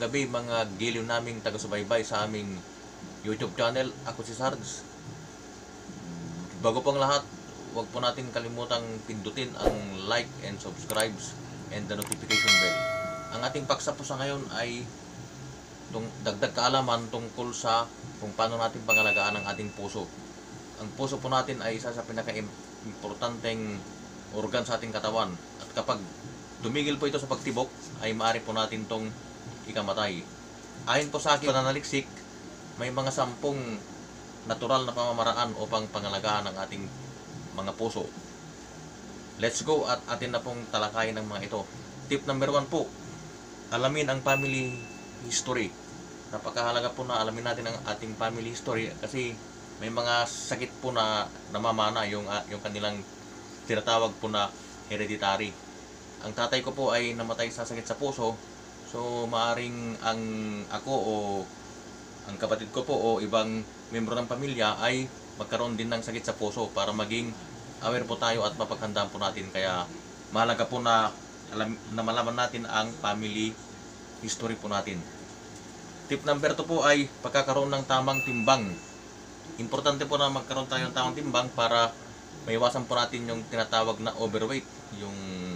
gabi mga giliw naming taga-subaybay sa aming YouTube channel. Ako si Sarge. Bago pang lahat, huwag po natin kalimutang pindutin ang like and subscribe and the notification bell. Ang ating paksa po sa ngayon ay dagdag kaalaman tungkol sa kung paano natin pangalagaan ang ating puso. Ang puso po natin ay isa sa pinaka-importanteng organ sa ating katawan. At kapag tumigil po ito sa pagtibok, ay maaari po natin itong ikamatay. Ayon po sa aking pananaliksik, may mga 10 natural na pamamaraan upang pangalagaan ang ating mga puso. Let's go at atin na pong talakayin ang mga ito. Tip number 1 po, alamin ang family history. Napakahalaga po na alamin natin ang ating family history kasi may mga sakit po na namamana yung kanilang tinatawag po na hereditary. Ang tatay ko po ay namatay sa sakit sa puso, so maaring ako o ang kapatid ko po o ibang membro ng pamilya ay magkaroon din ng sakit sa puso para maging aware po tayo at mapaghandaan po natin. Kaya mahalaga po na malaman natin ang family history po natin. Tip number 2 po ay pagkakaroon ng tamang timbang. Importante po na magkaroon tayo ng tamang timbang para maiwasan po natin yung tinatawag na overweight. Yung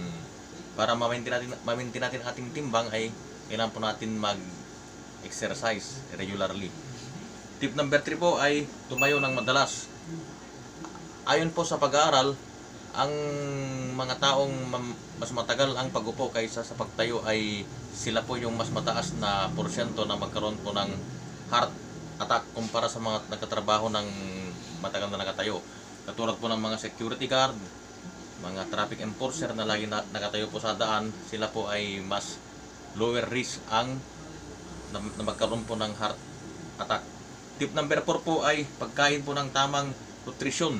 para ma-maintain natin ating timbang ay kailangan po natin mag-exercise regularly. Tip number 3 po ay tumayo ng madalas. Ayon po sa pag-aaral, ang mga taong mas matagal ang pag-upo kaysa sa pagtayo ay sila po yung mas mataas na porsyento na magkaroon po ng heart attack kumpara sa mga nagtatrabaho ng matagal na nakatayo. Katulad po ng mga security guard, mga traffic enforcer na lagi nakatayo po sa daan, sila po ay mas lower risk na magkaroon po ng heart attack. Tip number 4 po ay pagkain po ng tamang nutrisyon.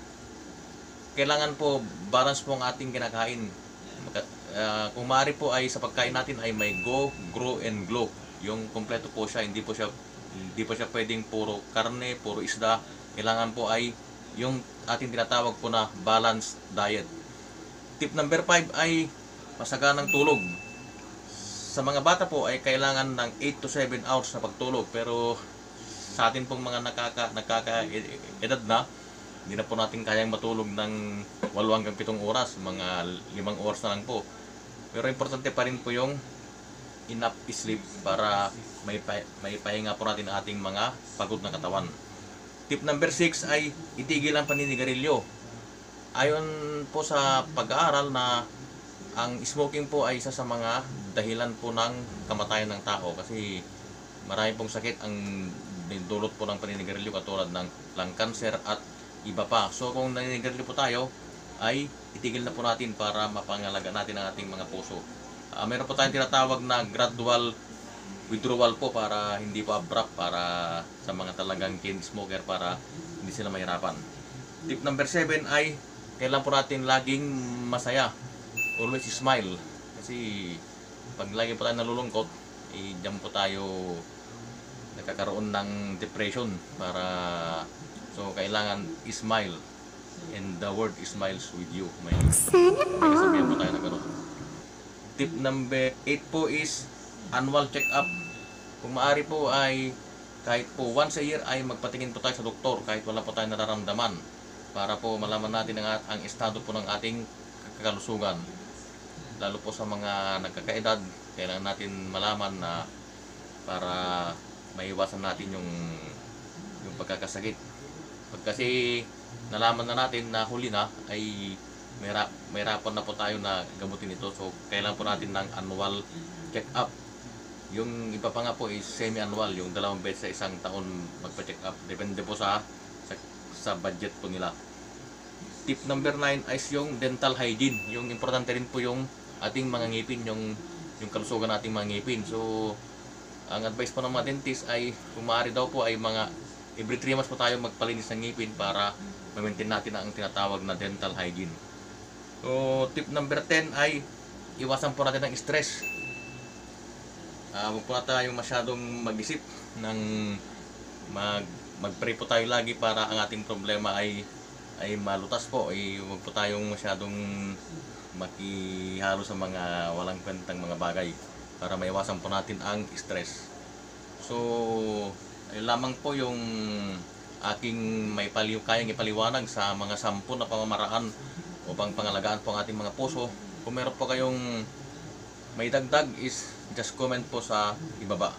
Kailangan po balance po ang ating kinakain. Kung maaari po ay sa pagkain natin ay may go, grow, and glow. Yung kompleto po siya, hindi po siya pwedeng puro karne, puro isda. Kailangan po ay yung ating tinatawag po na balanced diet. Tip number 5 ay masaganang tulog. Sa mga bata po ay kailangan ng 8 to 7 hours na pagtulog, pero sa atin pong mga nakaka-edad na, hindi na po natin kayang matulog ng 8 hanggang 7 oras, mga 5 oras na lang po. Pero importante pa rin po yung enough sleep para may pahinga po natin ang ating mga pagod na katawan. Tip number 6 ay itigil ang paninigarilyo. Ayon po sa pag-aaral na ang smoking po ay isa sa mga dahilan po ng kamatayan ng tao kasi marami pong sakit ang dulot po ng paninigarilyo katulad ng lung cancer at iba pa. So kung naninigarilyo po tayo ay itigil na po natin para mapangalaga natin ang ating mga puso. Meron po tayong tinatawag na gradual withdrawal po para hindi po abrupt para sa mga talagang keen smoker para hindi sila mahirapan. Tip number 7 ay kailangan po natin laging masaya. Always smile. Kasi pag lagi po tayo nalulungkot, diyan po tayo nagkakaroon ng depression so kailangan smile and the world smiles with you. May sabihan po tayo na gano'n. Tip number 8 po is annual check-up. Kung maaari po ay kahit po once a year ay magpatingin po tayo sa doktor kahit wala po tayong nararamdaman para po malaman natin ang estado po ng ating kalusugan. Lalo po sa mga nagkakaedad, kailangan natin malaman na para maiwasan natin yung pagkakasakit. Pag kasi nalaman na natin na huli na ay may hirapan na po tayo na gamutin ito. So kailangan po natin ng annual check-up. Yung iba pa nga po is semi-annual, yung 2 beses sa isang taon magpa-check up. Depende po sa budget po nila. Tip number 9 is yung dental hygiene. Yung importante rin po yung ating mga ngipin, yung kalusugan nating mga ngipin. So ang advice po ng mga dentist ay kung maaari daw po ay mga every 3 months po tayo magpalinis ng ngipin para ma-maintain natin ang tinatawag na dental hygiene. So tip number 10 ay iwasan po natin ang stress. Huwag po na tayong masyadong mag-isip ng mag-pray po tayo lagi para ang ating problema ay malutas po. Huwag po tayong masyadong makihalo sa mga walang kwentang mga bagay. para maiwasan po natin ang stress. So, ayun lamang po yung aking kayang ipaliwanag sa mga 10 na pamamaraan upang pangalagaan po ang ating mga puso. Kung meron po kayong may dagdag is just comment po sa ibaba.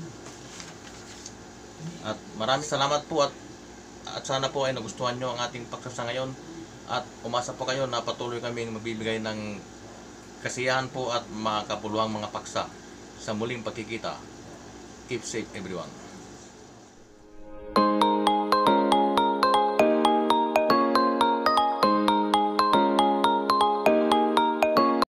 At maraming salamat po at sana po ay nagustuhan nyo ang ating pagsasa ngayon at umasa po kayo na patuloy kaming magbibigay ng kasiyahan po at makakapuluhang mga paksa sa muling pagkikita. Keep safe everyone.